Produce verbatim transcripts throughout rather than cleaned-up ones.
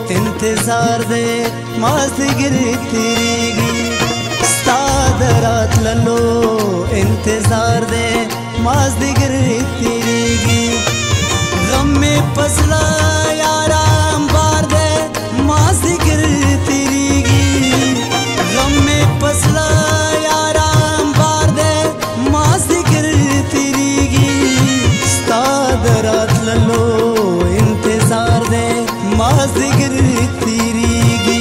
انتظار دے مازدیګر تیریږي ستا د راتللو انتظار دے مازدیګر تیریږي غم مې پسله یارام بار دے مازدیګر تیریږي غم مې پسله یارام بار دے مازدیګر تیریږي ستا د راتللو انتظار دے مازدیګر تیریږي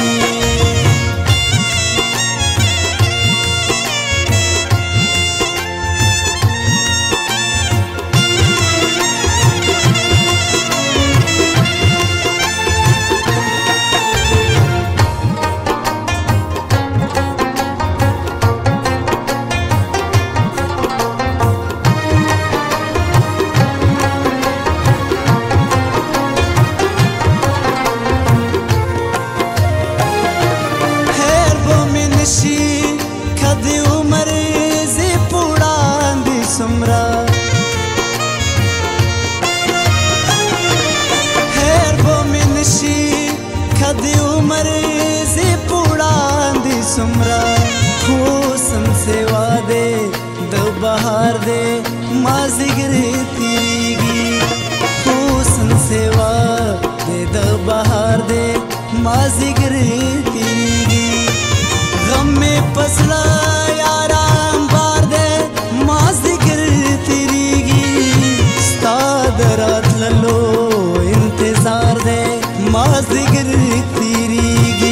بهار دے مازدیګر تیریږي حسن سیوا دے د بهار دے مازدیګر تیریږي غم مې پسله یارام بار دے مازدیګر تیریږي ستا د راتللو انتظار دے مازدیګر تیریږي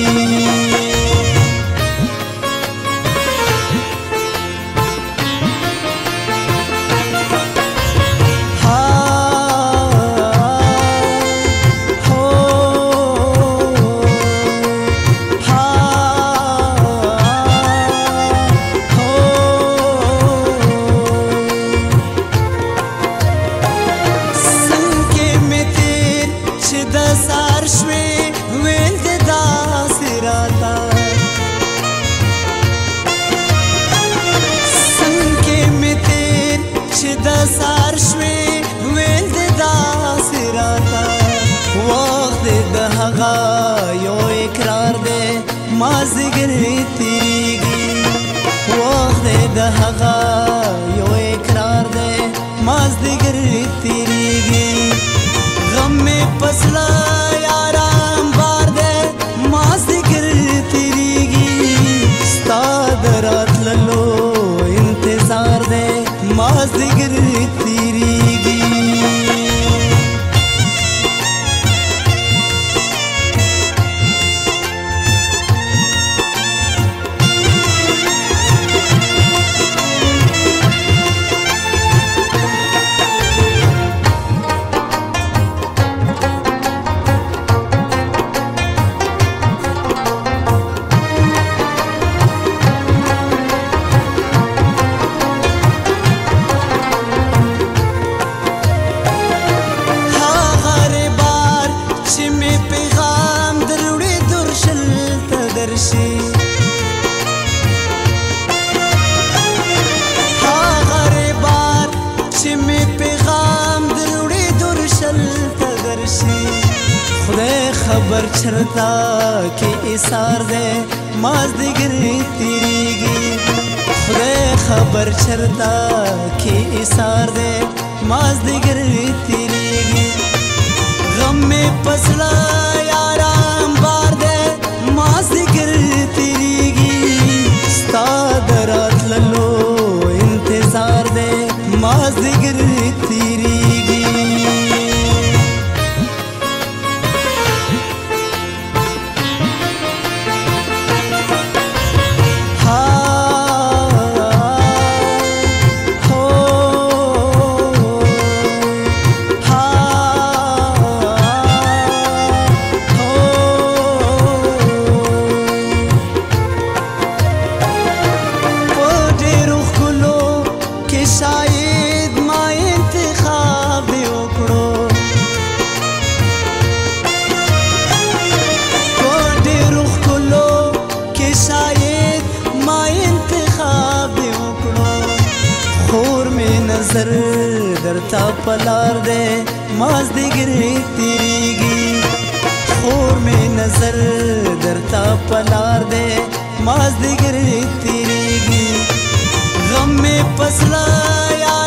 یو اقرار دے مازدیګر تیریږي وخت د هغه یو اقرار دے مازدیګر تیریږي غم مې پسله یارام بار دے مازدیګر تیریږي ستا د راتللو انتظار دے مازدیګر تیریږي خبر چرتا کې ایثار دے مازدیګر تیریږي خدای خبر چرتا کې ایثار دے مازدیګر تیریږي غم مې پسله یارام بار دے مازدیګر تیریږي ستا د راتللو انتظار دے مازدیګر تیریږي نظر درتا پلار دے مازدیګر تیریږي خور میں نظر درتا پلار دے مازدیگر تیریگی غم میں پسلا یا